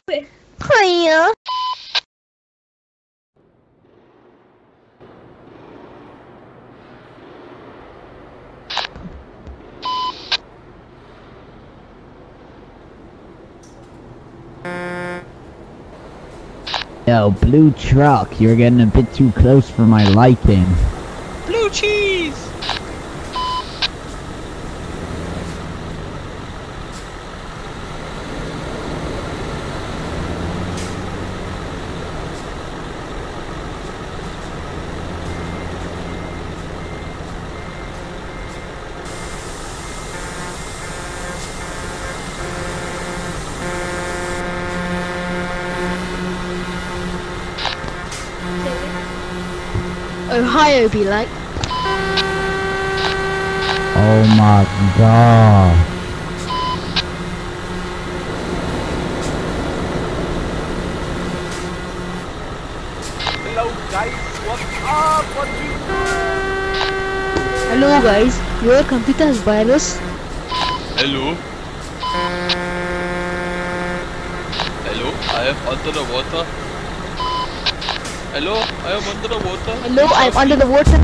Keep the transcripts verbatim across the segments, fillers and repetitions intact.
Hiya. Yo, blue truck, you're getting a bit too close for my liking. Blue cheese! Ohio be like. Oh my god. Hello guys, what's up? What you Hello guys, your computer has virus. Hello? Hello? I am under the water. Hello? I am under the water. Hello, I'm under the water.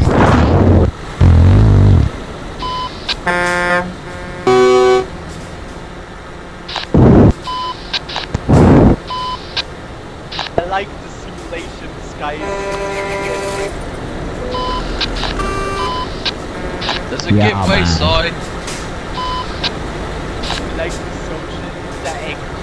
I like the simulations, guys. There's a Yeah, giveaway man. sign. I like the social interactions.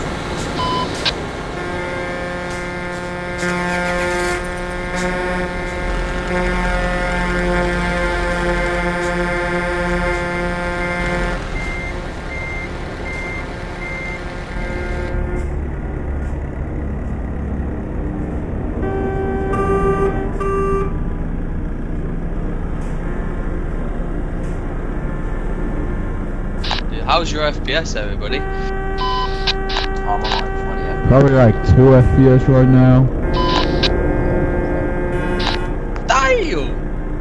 How's your F P S, everybody? I'm on like twenty F P S. Probably like two F P S right now. Damn!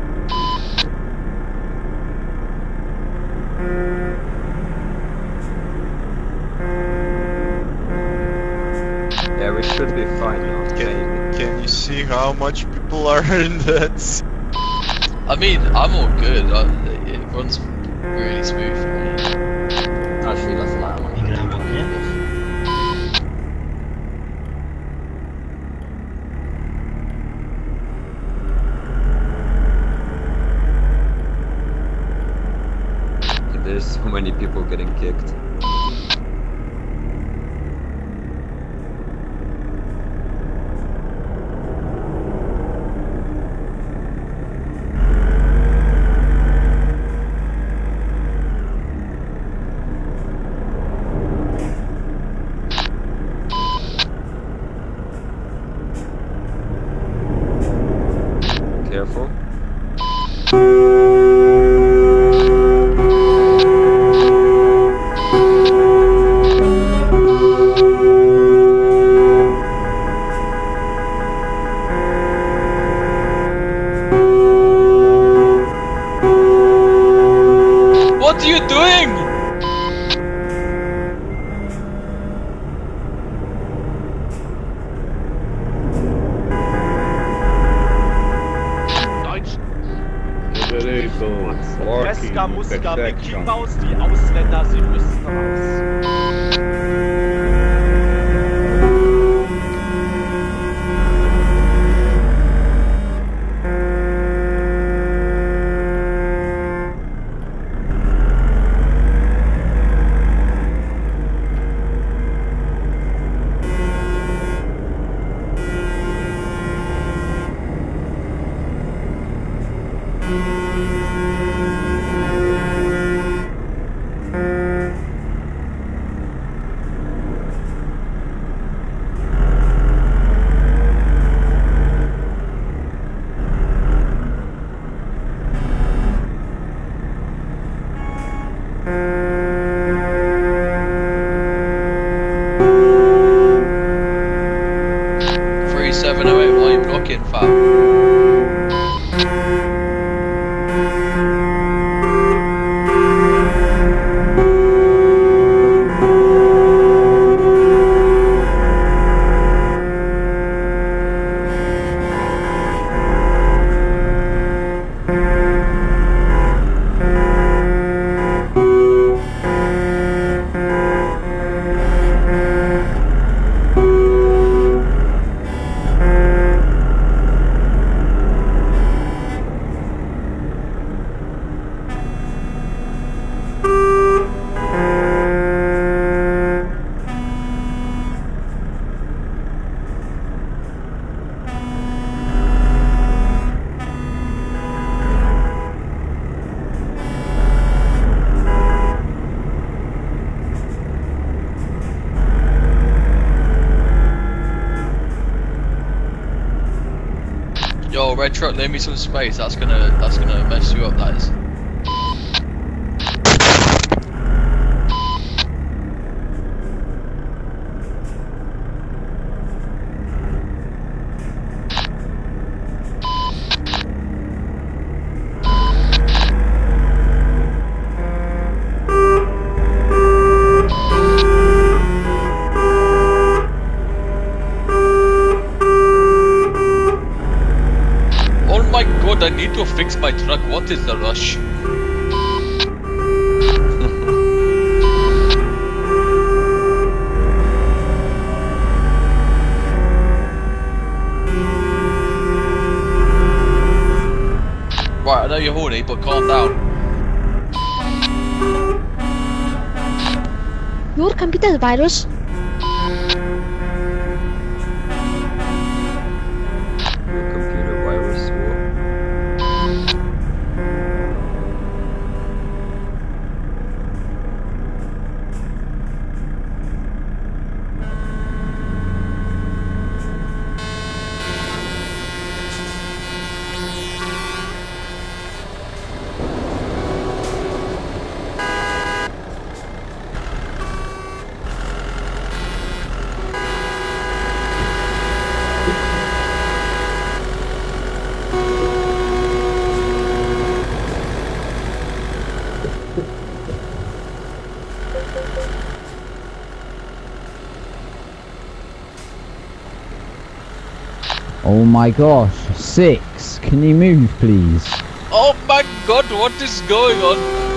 Yeah, we should be fine now. Can, can you see how much people are in that? I mean, I'm all good. I, it runs really smooth for me. Actually, that's like I'm on twenty F P S. There's so many people getting kicked. Careful. What are you doing? Deutsch. Meska, Muska, Mickey Maus, die Ausländer, sie müssen raus. three seven oh eight, why are you blocking, fam? red truck, leave me some space. That's gonna that's gonna mess you up. That is. I need to fix my truck. What is the rush? Right, I know you're horny, but calm down. Your computer virus. Your computer virus. What? Oh my gosh, six. Can you move, please? Oh my god, what is going on?